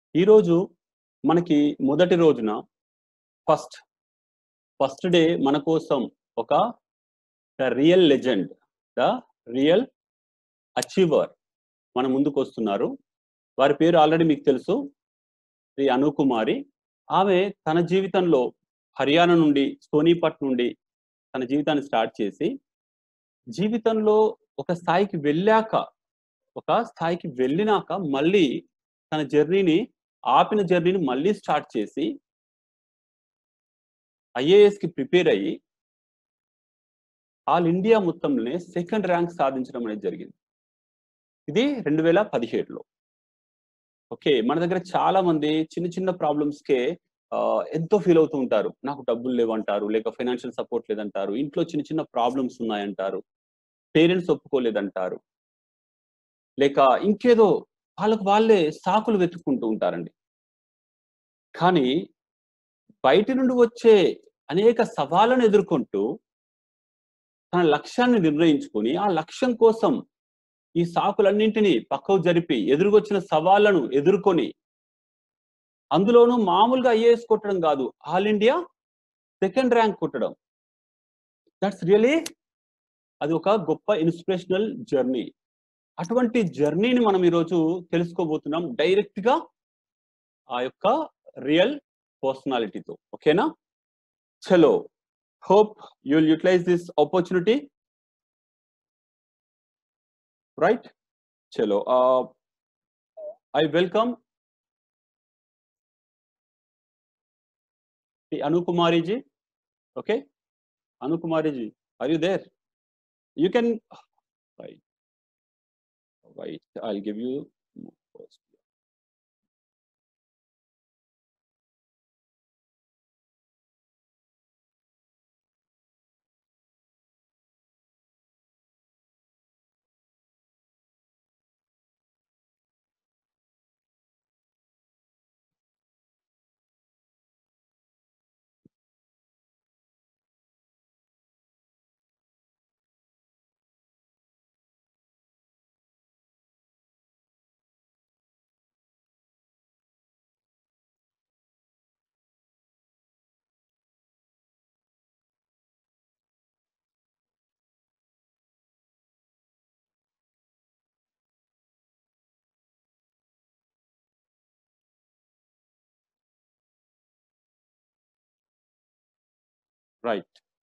ఈరోజు మనకి మొదటి రోజున ఫస్ట్ డే మన కోసం ఒక the real legend, the real achiever మన ముందుకు వస్తున్నారు. వారి పేరు ఆల్రెడీ మీకు తెలుసు, శ్రీ అను కుమారి. ఆమె తన జీవితంలో హర్యానా నుండి, సోనీపట్ నుండి తన జీవితాన్ని స్టార్ట్ చేసి, జీవితంలో ఒక స్థాయికి వెళ్ళినాక మళ్ళీ తన ఆపిన జర్నీని మళ్ళీ స్టార్ట్ చేసి ఐఏఎస్కి ప్రిపేర్ అయ్యి ఆల్ ఇండియా మొత్తంలోనే సెకండ్ ర్యాంక్ సాధించడం అనేది జరిగింది. ఇది 2017లో. ఓకే, మన దగ్గర చాలా మంది చిన్న చిన్న ప్రాబ్లమ్స్కే ఎంతో ఫీల్ అవుతూ ఉంటారు. నాకు డబ్బులు లేవంటారు, లేక ఫైనాన్షియల్ సపోర్ట్ లేదంటారు, ఇంట్లో చిన్న చిన్న ప్రాబ్లమ్స్ ఉన్నాయంటారు, పేరెంట్స్ ఒప్పుకోలేదంటారు, లేక ఇంకేదో వాళ్ళకు వాళ్ళే సాకులు వెతుక్కుంటూ ఉంటారండి. కానీ బయట నుండి వచ్చే అనేక సవాళ్ళను ఎదుర్కొంటూ తన లక్ష్యాన్ని నిర్ణయించుకొని ఆ లక్ష్యం కోసం ఈ సాకులన్నింటినీ పక్కకు జరిపి ఎదురుకొచ్చిన సవాళ్లను ఎదుర్కొని, అందులోనూ మామూలుగా ఐఏఎస్ కొట్టడం కాదు, ఆల్ ఇండియా సెకండ్ ర్యాంక్ కొట్టడం, దట్స్ రియలీ అది ఒక గొప్ప ఇన్స్పిరేషనల్ జర్నీ. అటువంటి జర్నీని మనం ఈరోజు తెలుసుకోబోతున్నాం డైరెక్ట్ గా ఆ యొక్క రియల్ పర్సనాలిటీతో. ఓకేనా? చలో, hope you'll utilize this opportunity, right? Chalo, I welcome the Anu Kumari ji. Okay, Anu Kumari ji, are you there? You can wait, I'll give you first. Right.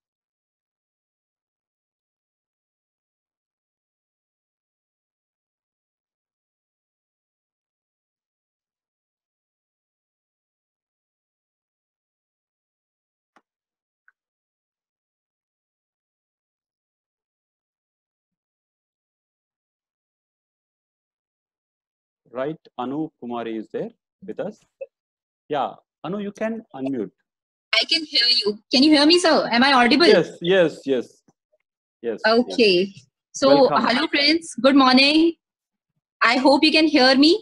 Right, Anu Kumari is there with us. Yeah, Anu, you can unmute. I can hear you. Can you hear me, sir? Am I audible? Yes. Okay. Yes. So, Welcome. hello friends. Good morning. I hope you can hear me.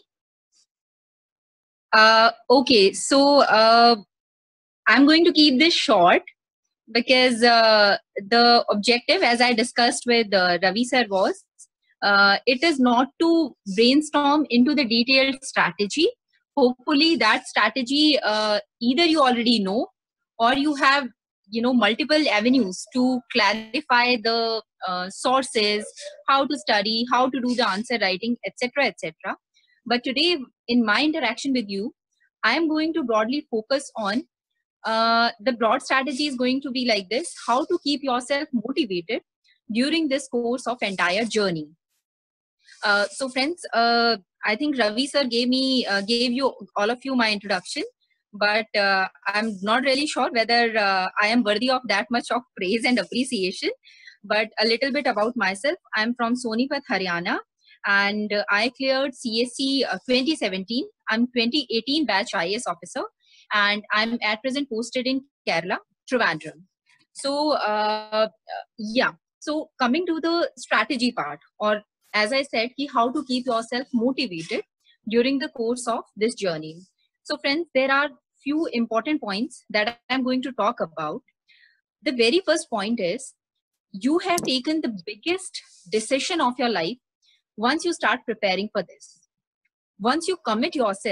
Okay. So, I'm going to keep this short because the objective, as I discussed with Ravi sir, was it is not to brainstorm into the detailed strategy. Hopefully, that strategy either you already know or you have multiple avenues to clarify the sources, how to study, how to do the answer writing, etc., etc. But today, in my interaction with you, I am going to broadly focus on the broad strategy is going to be like this: how to keep yourself motivated during this course of entire journey. So friends, I think Ravi sir gave you all of you my introduction, but I'm not really sure whether I am worthy of that much of praise and appreciation. But a little bit about myself: I'm from Sonipat, Haryana, and I cleared CSC 2017. I'm 2018 batch IAS officer, and I'm at present posted in Kerala, Trivandrum. So yeah. So coming to the strategy part, or as I said, how to keep yourself motivated during the course of this journey. So friends, there are few important points that I'm going to talk about. The very first point is, you have taken the biggest decision of your life once you start preparing for this. Once you commit yourself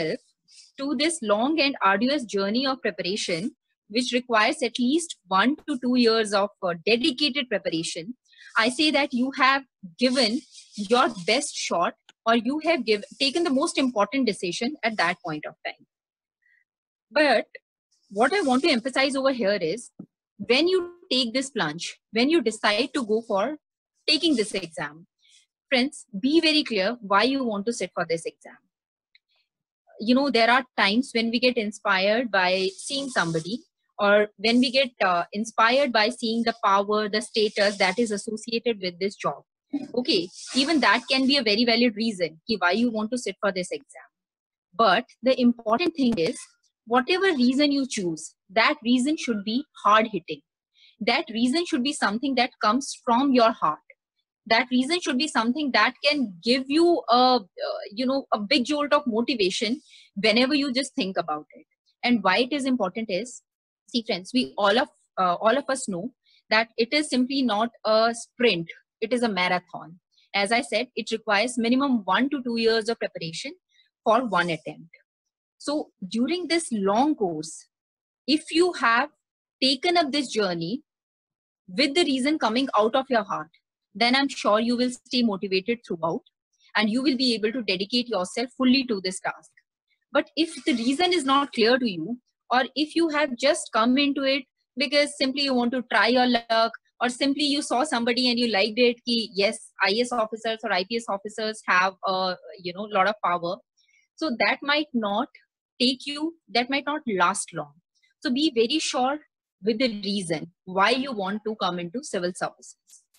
to this long and arduous journey of preparation, which requires at least 1 to 2 years of dedicated preparation, I say that you have given your best shot, or you have taken the most important decision at that point of time. But what I want to emphasize over here is, when you take this plunge, when you decide to go for taking this exam, friends, be very clear why you want to sit for this exam. You know, there are times when we get inspired by seeing somebody, or when we get inspired by seeing the power, the status that is associated with this job. Okay, even that can be a very valid reason why you want to sit for this exam. But the important thing is, whatever reason you choose, that reason should be hard hitting. That reason should be something that comes from your heart. That reason should be something that can give you a big jolt of motivation whenever you just think about it. And why it is important is, see friends, we all of us know that it is simply not a sprint, it is a marathon. As I said, it requires minimum 1 to 2 years of preparation for one attempt. So during this long course, if you have taken up this journey with the reason coming out of your heart, then I'm sure you will stay motivated throughout, and you will be able to dedicate yourself fully to this task. But if the reason is not clear to you, or if you have just come into it because simply you want to try your luck, or simply you saw somebody and you liked it, ki, yes, IAS officers or IPS officers have a lot of power, so that might not last long. So be very sure with the reason why you want to come into civil services.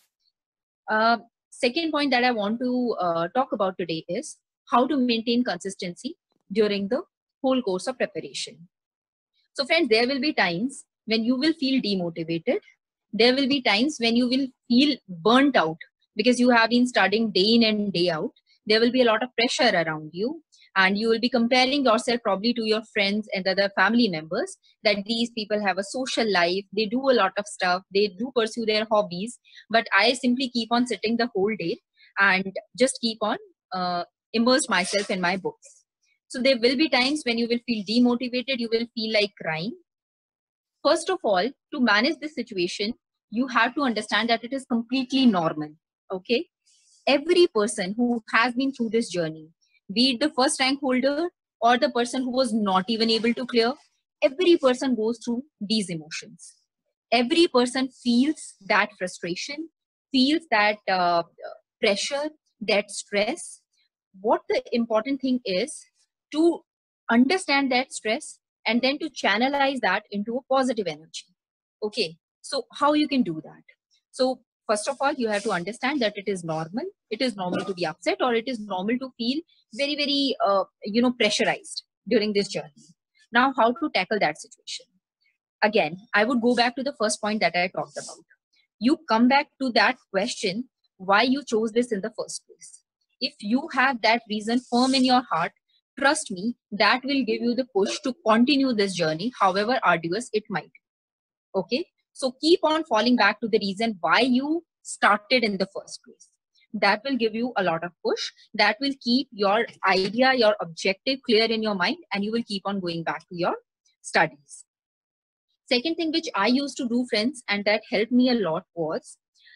Second point that I want to talk about today is how to maintain consistency during the whole course of preparation. So friends, there will be times when you will feel demotivated. There will be times when you will feel burnt out because you have been studying day in and day out. There will be a lot of pressure around you, and you will be comparing yourself probably to your friends and other family members, that these people have a social life, they do a lot of stuff, they do pursue their hobbies, but I simply keep on sitting the whole day and just keep on immerse myself in my books. So there will be times when you will feel demotivated, you will feel like crying. First of all, to manage this situation, you have to understand that it is completely normal. Okay, every person who has been through this journey, be it the first rank holder or the person who was not even able to clear, every person goes through these emotions. Every person feels that frustration, feels that pressure, that stress. What the important thing is to understand that stress and then to channelize that into a positive energy. Okay, so how you can do that? So first of all, you have to understand that it is normal. It is normal to be upset, or it is normal to feel very, very, pressurized during this journey. Now, how to tackle that situation? Again, I would go back to the first point that I talked about. You come back to that question, why you chose this in the first place. If you have that reason firm in your heart, trust me, that will give you the push to continue this journey, however arduous it might be. Okay, so keep on falling back to the reason why you started in the first place. That will give you a lot of push. That will keep your idea, your objective clear in your mind, and you will keep on going back to your studies. Second thing which I used to do, friends, and that helped me a lot was,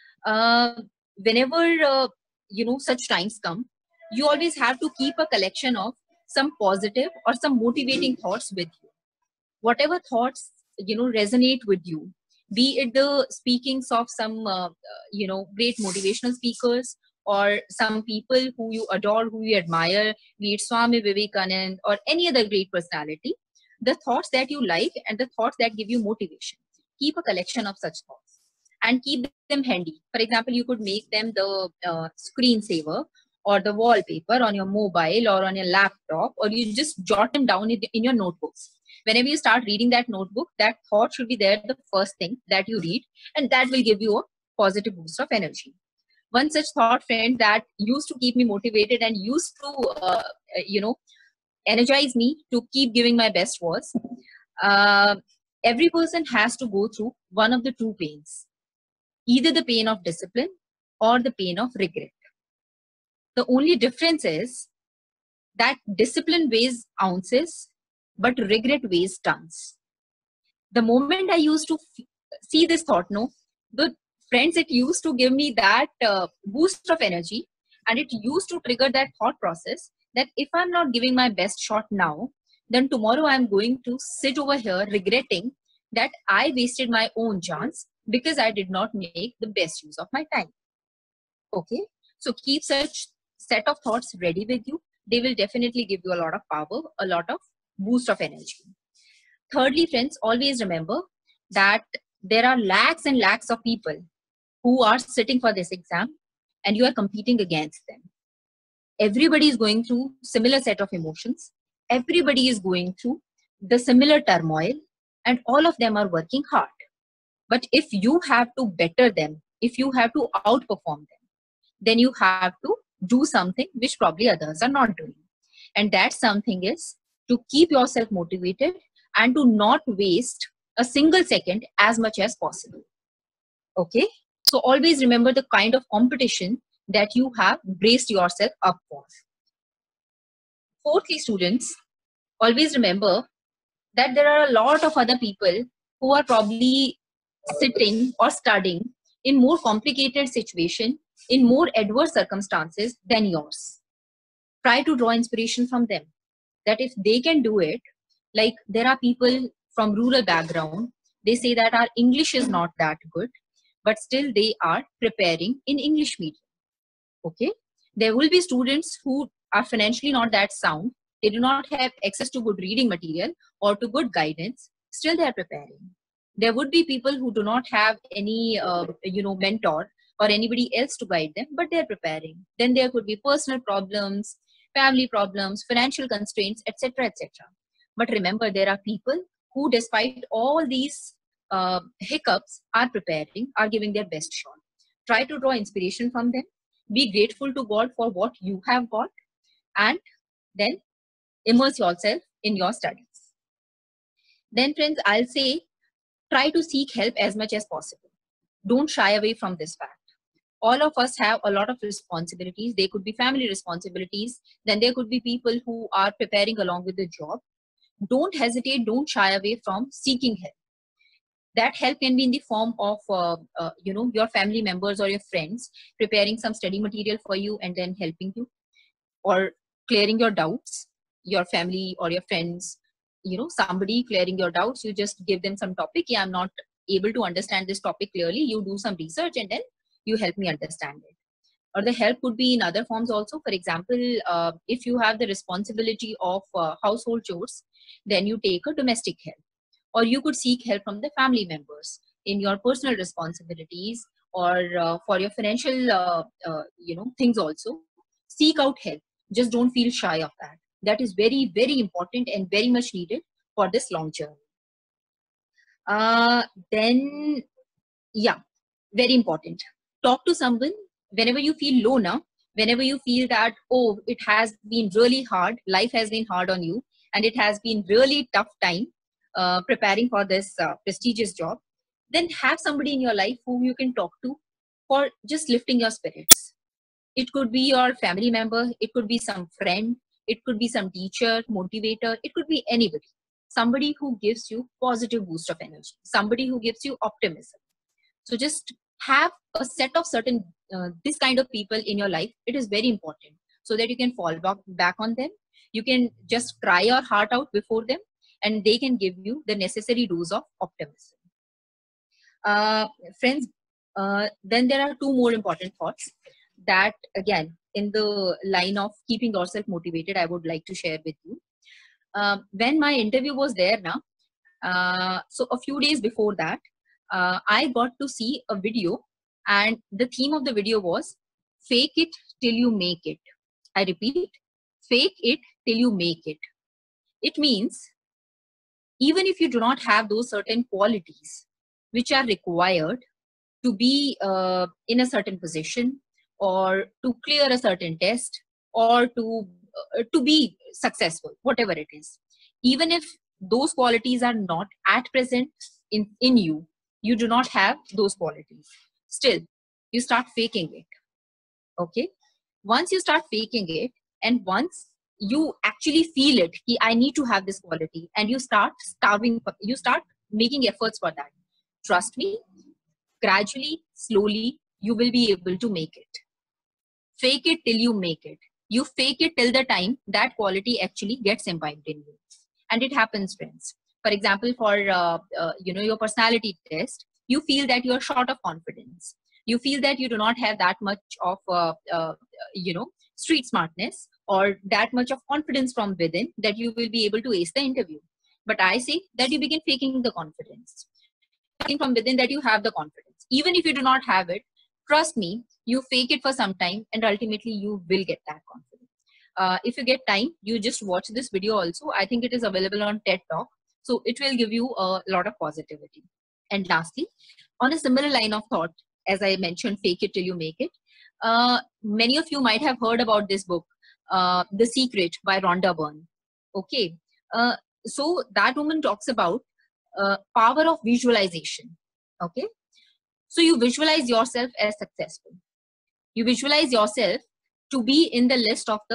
whenever such times come, you always have to keep a collection of some positive or some motivating thoughts with you. Whatever thoughts resonate with you, be it the speakings of some great motivational speakers, or some people who you adore, who you admire, be it Swami Vivekanand or any other great personality, the thoughts that you like and the thoughts that give you motivation, keep a collection of such thoughts and keep them handy. For example, you could make them the screensaver or the wallpaper on your mobile or on your laptop, or you just jot them down in your notebooks. Whenever you start reading that notebook, that thought should be there, the first thing that you read, and that will give you a positive boost of energy. One such thought, friend, that used to keep me motivated and used to, energize me to keep giving my best was, every person has to go through one of the two pains, either the pain of discipline or the pain of regret. The only difference is that discipline weighs ounces but regret weighs tons. The moment I used to see this thought, no, the friends, it used to give me that boost of energy, and it used to trigger that thought process that if I'm not giving my best shot now, then tomorrow I'm going to sit over here regretting that I wasted my own chance because I did not make the best use of my time. Okay, so keep such set of thoughts ready with you. They will definitely give you a lot of power, a lot of boost of energy. Thirdly, friends, always remember that there are lakhs and lakhs of people who are sitting for this exam and you are competing against them. Everybody is going through similar set of emotions. Everybody is going through the similar turmoil, and all of them are working hard. But if you have to better them, if you have to outperform them, then you have to do something which probably others are not doing. And that something is to keep yourself motivated and to not waste a single second as much as possible. Okay, so always remember the kind of competition that you have braced yourself up for. Fourthly, students, always remember that there are a lot of other people who are probably sitting or studying in more complicated situation, in more adverse circumstances than yours. Try to draw inspiration from them, that if they can do it, like there are people from rural background, they say that our English is not that good, but still they are preparing in English medium. Okay, there will be students who are financially not that sound, they do not have access to good reading material or to good guidance, still they are preparing. There would be people who do not have any mentor or anybody else to guide them, but they are preparing. Then there could be personal problems, family problems, financial constraints, etc., etc. But remember, there are people who, despite all these hiccups, are preparing, are giving their best shot. Try to draw inspiration from them. Be grateful to God for what you have got, and then immerse yourself in your studies. Then, friends, I'll say try to seek help as much as possible. Don't shy away from this fact. All of us have a lot of responsibilities. They could be family responsibilities. Then there could be people who are preparing along with the job. Don't hesitate. Don't shy away from seeking help. That help can be in the form of, your family members or your friends preparing some study material for you and then helping you, or clearing your doubts. Your family or your friends, somebody clearing your doubts. You just give them some topic. Yeah, I'm not able to understand this topic clearly. You do some research and then you help me understand it. Or the help could be in other forms also. For example, if you have the responsibility of household chores, then you take a domestic help. Or you could seek help from the family members in your personal responsibilities, or for your financial things also. Seek out help. Just don't feel shy of that. That is very, very important and very much needed for this long journey. Then, yeah, very important. Talk to someone whenever you feel low now, whenever you feel that, oh, it has been really hard, life has been hard on you, and it has been really tough time preparing for this prestigious job, then have somebody in your life whom you can talk to for just lifting your spirits. It could be your family member, it could be some friend, it could be some teacher, motivator, it could be anybody. Somebody who gives you positive boost of energy, somebody who gives you optimism. So just have a set of certain this kind of people in your life. It is very important so that you can fall back on them. You can just cry your heart out before them, and they can give you the necessary dose of optimism. Friends, then there are two more important thoughts that, again, in the line of keeping yourself motivated, I would like to share with you. When my interview was there now, so a few days before that, I got to see a video, and the theme of the video was fake it till you make it. I repeat, fake it till you make it. It means even if you do not have those certain qualities which are required to be in a certain position, or to clear a certain test, or to be successful, whatever it is, even if those qualities are not at present in you, you do not have those qualities, still you start faking it. Okay, once you start faking it, and once you actually feel it, I need to have this quality, and you start you start making efforts for that. Trust me, gradually, slowly, you will be able to make it. Fake it till you make it. You fake it till the time that quality actually gets imbibed in you. And it happens, friends. For example, for your personality test, you feel that you are short of confidence. You feel that you do not have that much of street smartness or that much of confidence from within that you will be able to ace the interview. But I say that you begin faking the confidence. Faking from within that you have the confidence. Even if you do not have it, trust me, you fake it for some time and ultimately you will get that confidence. If you get time, you just watch this video also. I think it is available on TED Talk. So it will give you a lot of positivity. And lastly, on a similar line of thought, as I mentioned, fake it till you make it. Many of you might have heard about this book, The Secret by Rhonda Byrne. Okay. So that woman talks about power of visualization. Okay. So you visualize yourself as successful. You visualize yourself to be in the list of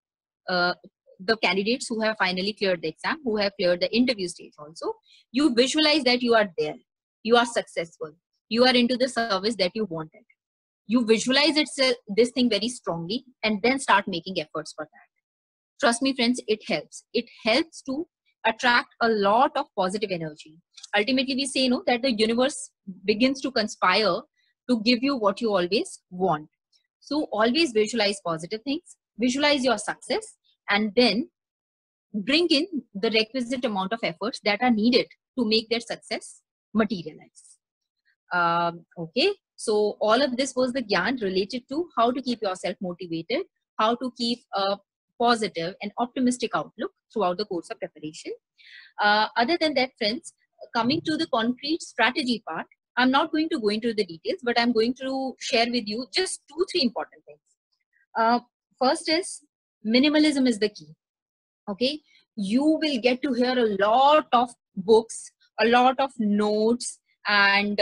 the candidates who have finally cleared the exam, who have cleared the interview stage also. You visualize that you are there. You are successful. You are into the service that you wanted. You visualize this thing very strongly and then start making efforts for that. Trust me, friends, it helps. It helps to attract a lot of positive energy. Ultimately, we say that the universe begins to conspire to give you what you always want. So always visualize positive things, visualize your success, and then bring in the requisite amount of efforts that are needed to make their success materialize. Okay, so all of this was the gyan related to how to keep yourself motivated, how to keep a positive and optimistic outlook throughout the course of preparation. Other than that, friends, coming to the concrete strategy part, I'm not going to go into the details, but I'm going to share with you just 2-3 important things. First is minimalism is the key. Okay, you will get to hear a lot of books, a lot of notes, and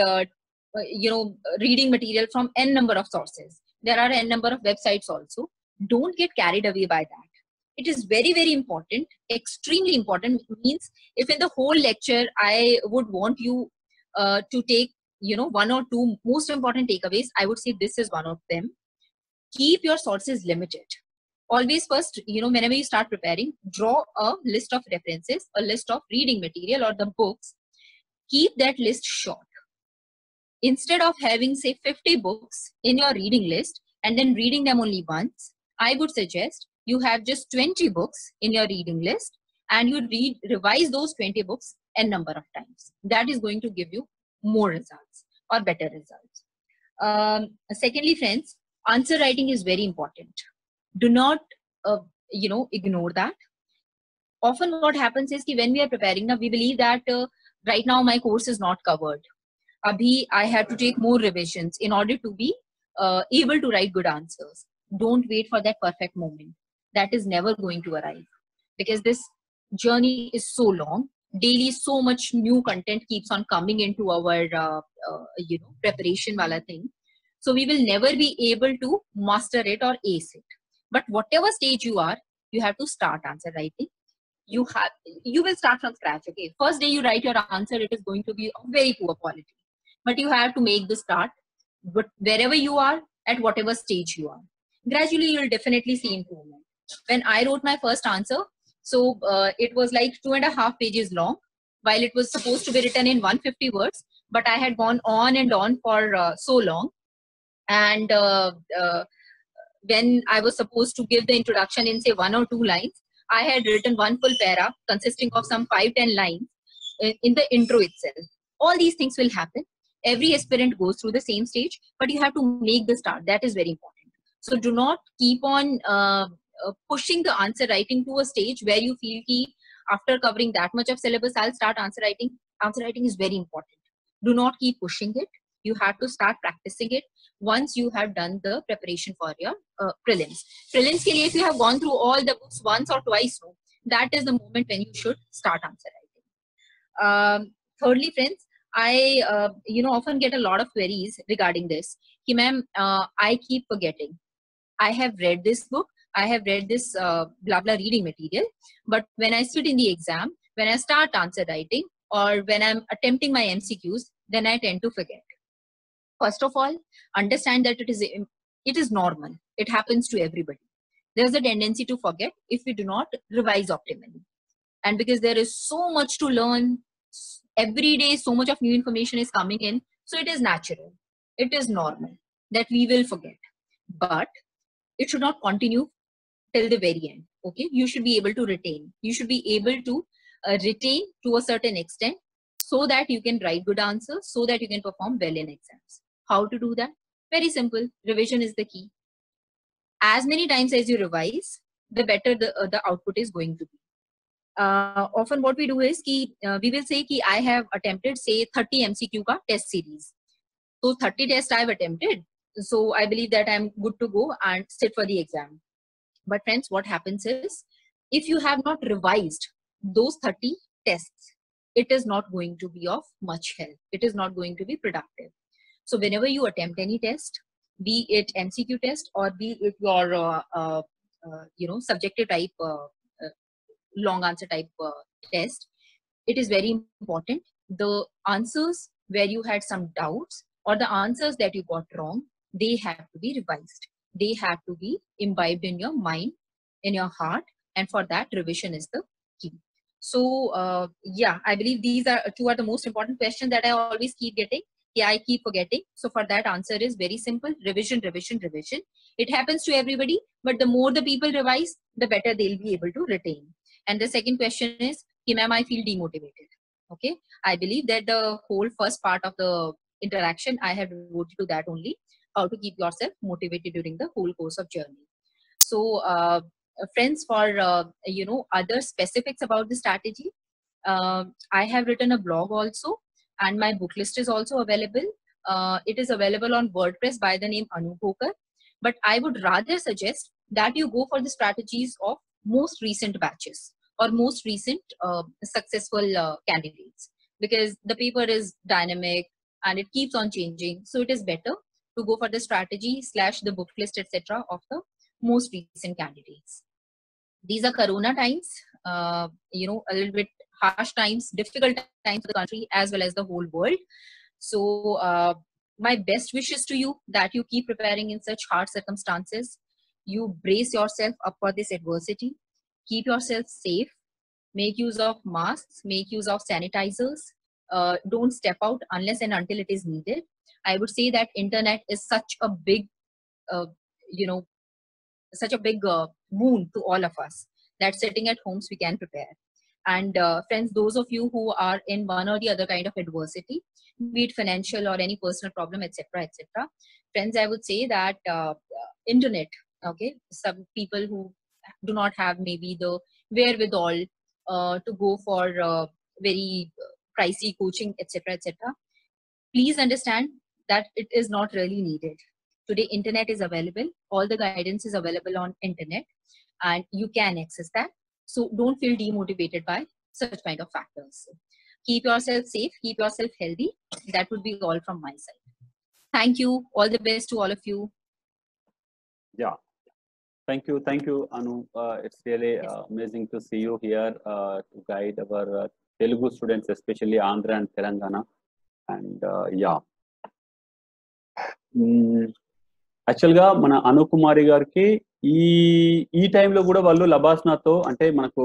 reading material from n number of sources. There are n number of websites also. Don't get carried away by that. It is very, very important, extremely important. Means if in the whole lecture I would want you to take 1 or 2 most important takeaways, I would say this is one of them. Keep your sources limited. Always first, whenever you start preparing, draw a list of references, a list of reading material or the books. Keep that list short. Instead of having say 50 books in your reading list and then reading them only once, I would suggest you have just 20 books in your reading list and you revise those 20 books n number of times. That is going to give you more results or better results. Secondly, friends, answer writing is very important. Do not, ignore that. Often what happens is when we are preparing, we believe that right now my course is not covered. Abhi, I have to take more revisions in order to be able to write good answers. Don't wait for that perfect moment. That is never going to arrive because this journey is so long. Daily, so much new content keeps on coming into our preparation wala thing. So we will never be able to master it or ace it. But whatever stage you are, you have to start answer writing. You will start from scratch. Okay, first day you write your answer, it is going to be of very poor quality. But you have to make the start. But wherever you are, at whatever stage you are, gradually you will definitely see improvement. When I wrote my first answer, so it was like 2.5 pages long, while it was supposed to be written in 150 words. But I had gone on and on for so long. And when I was supposed to give the introduction in say 1 or 2 lines, I had written one full para consisting of some 5-10 lines in the intro itself. All these things will happen. Every aspirant goes through the same stage, but you have to make the start. That is very important. So do not keep on pushing the answer writing to a stage where you feel ki after covering that much of syllabus, I'll start answer writing. Answer writing is very important. Do not keep pushing it. You have to start practicing it once you have done the preparation for your prelims. Prelims ke liye, if you have gone through all the books once or twice, that is the moment when you should start answer writing. Thirdly, friends, I often get a lot of queries regarding this. Ki ma'am, I keep forgetting. I have read this book, I have read this blah blah reading material, but when I sit in the exam, when I start answer writing, or when I'm attempting my MCQs, then I tend to forget. First of all, understand that it is normal. It happens to everybody. There's a tendency to forget if we do not revise optimally. And because there is so much to learn, every day so much of new information is coming in, so it is natural, it is normal that we will forget. But it should not continue till the very end. Okay, you should be able to retain. You should be able to retain to a certain extent, so that you can write good answers, so that you can perform well in exams. How to do that? Very simple. Revision is the key. As many times as you revise, the better the output is going to be. Often what we do is we will say ki I have attempted say 30 MCQ ka test series. So 30 tests I have attempted. So I believe that I'm good to go and sit for the exam. But friends, what happens is, if you have not revised those 30 tests, it is not going to be of much help. It is not going to be productive. So whenever you attempt any test, be it MCQ test or be it your subjective type long answer type test, it is very important. The answers where you had some doubts or the answers that you got wrong, they have to be revised. They have to be imbibed in your mind, in your heart, and for that, revision is the key. So yeah, I believe these are two are the most important questions that I always keep getting. Yeah, I keep forgetting. So for that, answer is very simple: revision, revision, revision. It happens to everybody, but the more the people revise, the better they'll be able to retain. And the second question is, ma'am, I feel demotivated. Okay, I believe that the whole first part of the interaction I have devoted to that only, how to keep yourself motivated during the whole course of journey. So friends, for other specifics about the strategy, I have written a blog also, and my book list is also available. It is available on WordPress by the name Anu Khokar. But I would rather suggest that you go for the strategies of most recent batches or most recent successful candidates, because the paper is dynamic and it keeps on changing. So it is better to go for the strategy / the book list, etc. of the most recent candidates. These are Corona times, a little bit harsh times, difficult times for the country as well as the whole world. So my best wishes to you that you keep preparing in such hard circumstances. You brace yourself up for this adversity. Keep yourself safe. Make use of masks. Make use of sanitizers. Don't step out unless and until it is needed. I would say that internet is such a big, boon to all of us, that sitting at homes we can prepare. And friends, those of you who are in one or the other kind of adversity, be it financial or any personal problem, etc., etc., friends, I would say that internet, okay, some people who do not have maybe the wherewithal to go for very pricey coaching, etc., etc., please understand that it is not really needed. Today, internet is available. All the guidance is available on internet, and you can access that. So don't feel demotivated by such kind of factors. Keep yourself safe, keep yourself healthy. That would be all from my side. Thank you. All the best to all of you. Yeah. Thank you, Anu. It's really amazing to see you here to guide our Telugu students, especially Andhra and Telangana. And yeah. యాక్చువల్గా మన అను కుమారి గారికి ఈ టైంలో కూడా వాళ్ళు లబాస్నాతో అంటే మనకు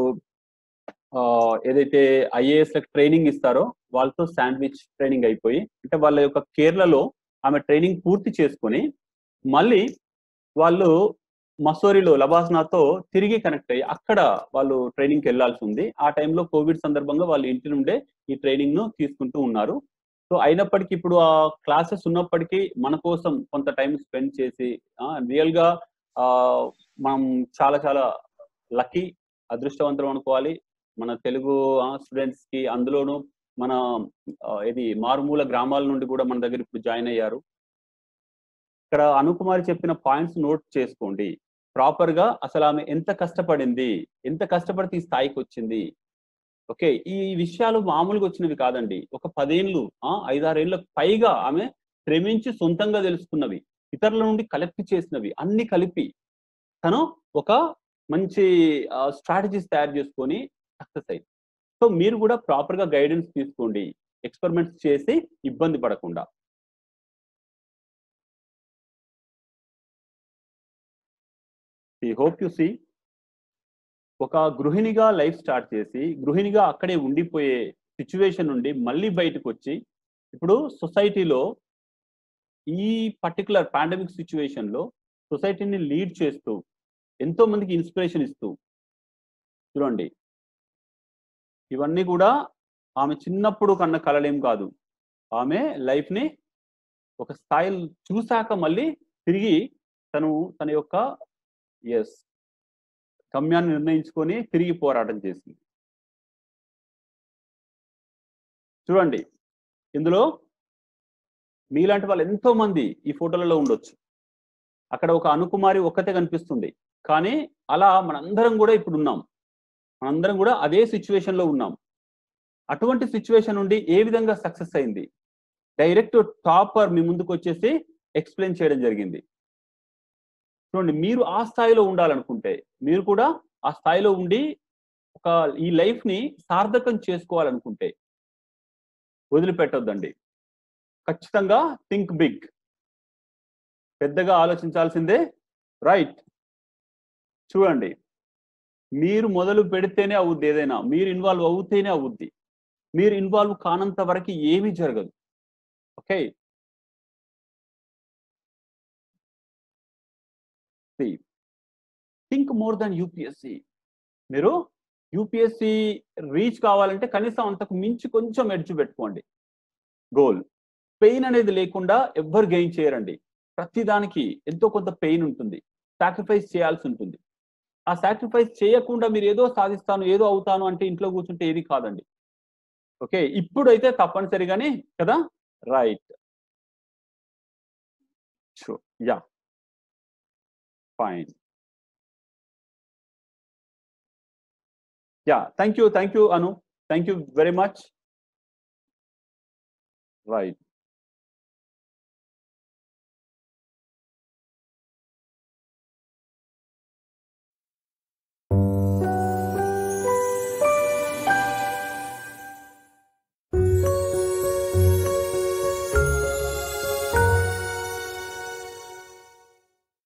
ఏదైతే ఐఏఎస్ ట్రైనింగ్ ఇస్తారో వాళ్ళతో శాండ్విచ్ ట్రైనింగ్ అయిపోయి, అంటే వాళ్ళ యొక్క కేరళలో ఆమె ట్రైనింగ్ పూర్తి చేసుకొని మళ్ళీ వాళ్ళు మసోరిలో లబాస్నాతో తిరిగి కనెక్ట్ అయ్యి అక్కడ వాళ్ళు ట్రైనింగ్కి వెళ్లాల్సి ఉంది. ఆ టైంలో కోవిడ్ సందర్భంగా వాళ్ళు ఇంటి నుండే ఈ ట్రైనింగ్ ను తీసుకుంటూ ఉన్నారు. సో అయినప్పటికీ ఇప్పుడు ఆ క్లాసెస్ ఉన్నప్పటికీ మన కోసం కొంత టైం స్పెండ్ చేసి రియల్ గా మనం చాలా చాలా లక్కీ, అదృష్టవంతం అనుకోవాలి. మన తెలుగు స్టూడెంట్స్ కి, అందులోనూ మన ఇది మారుమూల గ్రామాల నుండి కూడా మన దగ్గర ఇప్పుడు జాయిన్ అయ్యారు. ఇక్కడ అనుకుమారి చెప్పిన పాయింట్స్ నోట్ చేసుకోండి ప్రాపర్ గా. అసలు ఆమె ఎంత కష్టపడింది, ఎంత కష్టపడితే ఈ స్థాయికి వచ్చింది. ఓకే, ఈ విషయాలు మామూలుగా వచ్చినవి కాదండి. ఒక 10 ఏళ్ళు 5-6 ఏళ్ళకు పైగా ఆమె శ్రమించి సొంతంగా తెలుసుకున్నవి, ఇతరుల నుండి కలెక్ట్ చేసినవి అన్ని కలిపి తను ఒక మంచి స్ట్రాటజీస్ తయారు చేసుకొని సక్సెస్ అయింది. సో మీరు కూడా ప్రాపర్గా గైడెన్స్ తీసుకోండి, ఎక్స్పెరిమెంట్స్ చేసి ఇబ్బంది పడకుండా. ఐ హోప్ యు సీ, ఒక గృహిణిగా లైఫ్ స్టార్ట్ చేసి గృహిణిగా అక్కడే ఉండిపోయే సిచ్యువేషన్ నుండి మళ్ళీ బయటకు వచ్చి ఇప్పుడు సొసైటీలో ఈ పర్టికులర్ పాండమిక్ సిచ్యువేషన్లో సొసైటీని లీడ్ చేస్తూ ఎంతో మందికి ఇన్స్పిరేషన్ ఇస్తూ చూడండి, ఇవన్నీ కూడా ఆమె చిన్నప్పుడు కన్న కలలేం కాదు. ఆమె లైఫ్ని ఒక స్థాయిలో చూశాక మళ్ళీ తిరిగి తన యొక్క గమ్యాన్ని నిర్ణయించుకొని తిరిగి పోరాటం చేసింది. చూడండి, ఇందులో మీలాంటి వాళ్ళు ఎంతో మంది ఈ ఫోటోలలో ఉండొచ్చు. అక్కడ ఒక అనుకుమారి ఒక్కతే కనిపిస్తుంది, కానీ అలా మనందరం కూడా ఇప్పుడు ఉన్నాం. మనందరం కూడా అదే సిచ్యువేషన్లో ఉన్నాం. అటువంటి సిచ్యువేషన్ నుండి ఏ విధంగా సక్సెస్ అయింది, డైరెక్ట్ టాపర్ మీ ముందుకు వచ్చేసి ఎక్స్ప్లెయిన్ చేయడం జరిగింది. చూడండి, మీరు ఆ స్థాయిలో ఉండాలనుకుంటే, మీరు కూడా ఆ స్థాయిలో ఉండి ఈ లైఫ్ని సార్థకం చేసుకోవాలనుకుంటే వదిలిపెట్టొద్దండి. ఖచ్చితంగా థింక్ బిగ్, పెద్దగా ఆలోచించాల్సిందే. రైట్, చూడండి, మీరు మొదలు పెడితేనే అవుద్ది ఏదైనా, మీరు ఇన్వాల్వ్ అవుతేనే అవుద్ది. మీరు ఇన్వాల్వ్ కానంత వరకు ఏమీ జరగదు. Okay, think more than UPSC. మీరు యూపీఎస్సి రీచ్ కావాలంటే కనీసం అంతకు మించి కొంచెం ఎడ్జ్ పెట్టుకోండి. గోల్ పెయిన్ అనేది లేకుండా ఎవ్వరు గెయిన్ చేయరండి. ప్రతిదానికి ఎంతో కొంత పెయిన్ ఉంటుంది, సాక్రిఫైస్ చేయాల్సి ఉంటుంది. ఆ సాక్రిఫైస్ చేయకుండా మీరు ఏదో సాధిస్తాను, ఏదో అవుతాను అంటే ఇంట్లో కూర్చుంటే ఏది కాదండి. ఓకే, ఇప్పుడైతే తప్పనిసరిగానే కదా. Right, yeah, fine. Yeah, thank you, Anu. Thank you very much. Right.